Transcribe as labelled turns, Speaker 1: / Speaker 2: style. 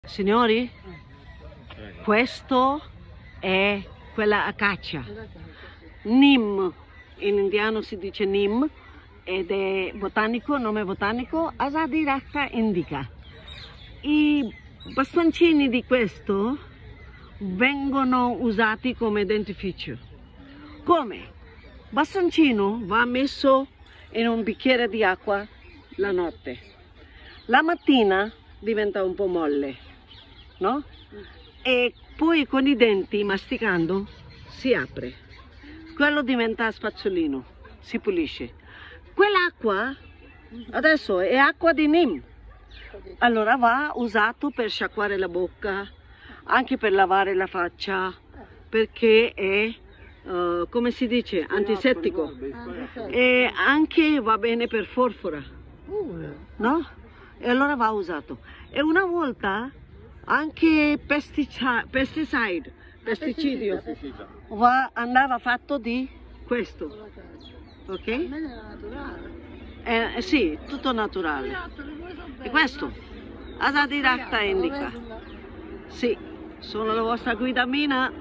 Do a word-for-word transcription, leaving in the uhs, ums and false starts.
Speaker 1: Signori, questo è quella acacia. Neem, in indiano si dice neem, ed è botanico, nome botanico, Azadirachta indica. I bastoncini di questo vengono usati come dentifricio. Come? Bastoncino va messo in un bicchiere di acqua la notte. La mattina diventa un po' molle, no? E poi con i denti, masticando, si apre. Quello diventa spazzolino, si pulisce. Quell'acqua adesso è acqua di neem. Allora va usato per sciacquare la bocca, anche per lavare la faccia, perché è, uh, come si dice, antisettico. E anche va bene per forfora, no? E allora va usato. E una volta anche pesticide, pesticide, pesticidio, va, andava fatto di questo, ok? Eh, sì, tutto naturale. E questo, Azadirachta indica. Sì, sono la vostra guida Mina.